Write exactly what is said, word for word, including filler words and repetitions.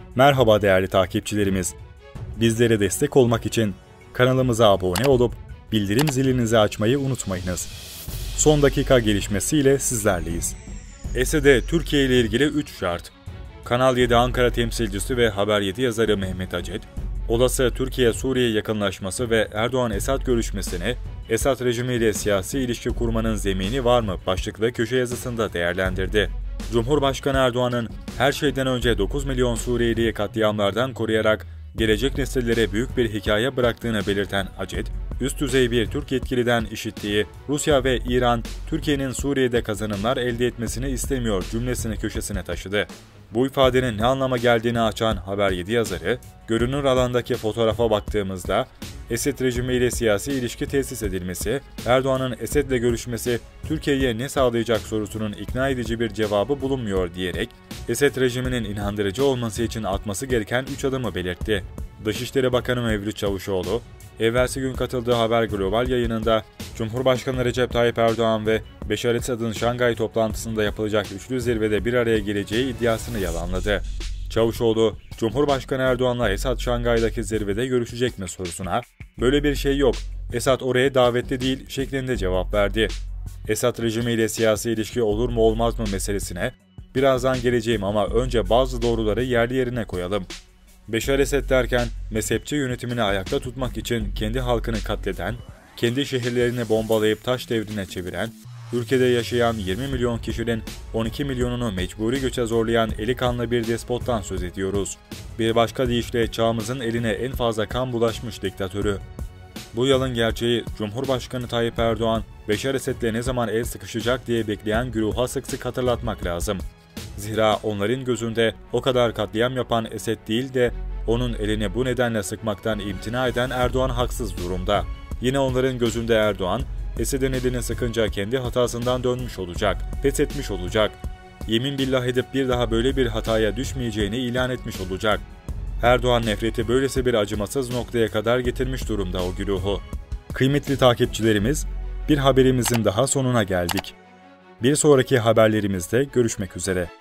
Merhaba değerli takipçilerimiz. Bizlere destek olmak için kanalımıza abone olup bildirim zilinizi açmayı unutmayınız. Son dakika gelişmesiyle sizlerleyiz. Esed'e Türkiye ile ilgili üç şart. Kanal yedi Ankara temsilcisi ve Haber yedi yazarı Mehmet Acet, olası Türkiye-Suriye yakınlaşması ve Erdoğan-Esad görüşmesini Esad rejimiyle siyasi ilişki kurmanın zemini var mı başlıklı köşe yazısında değerlendirdi. Cumhurbaşkanı Erdoğan'ın her şeyden önce dokuz milyon Suriyeli'yi katliamlardan koruyarak gelecek nesillere büyük bir hikaye bıraktığını belirten Acet, üst düzey bir Türk yetkiliden işittiği Rusya ve İran, Türkiye'nin Suriye'de kazanımlar elde etmesini istemiyor cümlesini köşesine taşıdı. Bu ifadenin ne anlama geldiğini açan Haber yedi yazarı, görünür alandaki fotoğrafa baktığımızda, Esed rejimiyle siyasi ilişki tesis edilmesi, Erdoğan'ın Esed'le görüşmesi Türkiye'ye ne sağlayacak sorusunun ikna edici bir cevabı bulunmuyor diyerek, Esed rejiminin inandırıcı olması için atması gereken üç adımı belirtti. Dışişleri Bakanı Mevlüt Çavuşoğlu, evvelsi gün katıldığı Haber Global yayınında, Cumhurbaşkanı Recep Tayyip Erdoğan ve Beşar Esad'ın Şangay toplantısında yapılacak üçlü zirvede bir araya geleceği iddiasını yalanladı. Çavuşoğlu, Cumhurbaşkanı Erdoğan'la Esad Şangay'daki zirvede görüşecek mi sorusuna, "Böyle bir şey yok, Esad oraya davetli değil" şeklinde cevap verdi. Esad rejimiyle siyasi ilişki olur mu olmaz mı meselesine, "Birazdan geleceğim ama önce bazı doğruları yerli yerine koyalım. Beşar Esed derken mezhepçi yönetimini ayakta tutmak için kendi halkını katleden, kendi şehirlerini bombalayıp taş devrine çeviren, ülkede yaşayan yirmi milyon kişinin on iki milyonunu mecburi göçe zorlayan eli kanlı bir despottan söz ediyoruz. Bir başka deyişle çağımızın eline en fazla kan bulaşmış diktatörü. Bu yalın gerçeği Cumhurbaşkanı Tayyip Erdoğan, Beşar Esed'le ne zaman el sıkışacak diye bekleyen güruha sık sık hatırlatmak lazım. Zira onların gözünde o kadar katliam yapan Esed değil de onun elini bu nedenle sıkmaktan imtina eden Erdoğan haksız durumda. Yine onların gözünde Erdoğan, Esed'in elini sıkınca kendi hatasından dönmüş olacak, pes etmiş olacak. Yemin billah edip bir daha böyle bir hataya düşmeyeceğini ilan etmiş olacak. Erdoğan nefreti böylesi bir acımasız noktaya kadar getirmiş durumda o güruhu. Kıymetli takipçilerimiz, bir haberimizin daha sonuna geldik. Bir sonraki haberlerimizde görüşmek üzere.